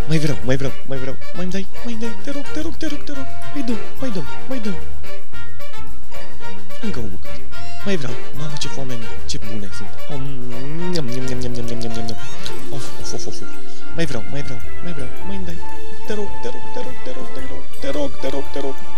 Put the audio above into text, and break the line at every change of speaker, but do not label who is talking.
Mai vreau, mai vreau, mai vreau. Mai-mi dai, mai-mi dai, te rog, te rog, te rog, te rog. Mai dăm, mai dăm, mai dăm. Încă o bucată. Mai vreau. Mamă, ce foame mie. Ce bune sunt. Of, of, of, of. Mai vreau, mai vreau, mai vreau. Mai-mi dai. Te rog, te rog, te rog, te rog, te rog, te rog, te rog, te rog.